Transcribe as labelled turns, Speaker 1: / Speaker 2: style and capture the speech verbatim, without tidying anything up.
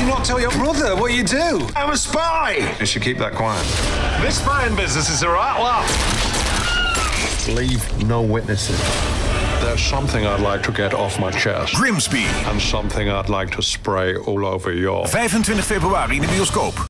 Speaker 1: you not tell your brother what you do?
Speaker 2: I'm a spy.
Speaker 1: You should keep that quiet.
Speaker 2: This spying business is a right laugh.
Speaker 3: Leave no witnesses.
Speaker 4: There's something I'd like to get off my chest.
Speaker 5: Grimsby.
Speaker 4: And something I'd like to spray all over your...
Speaker 5: vijfentwintig februari in de bioscoop.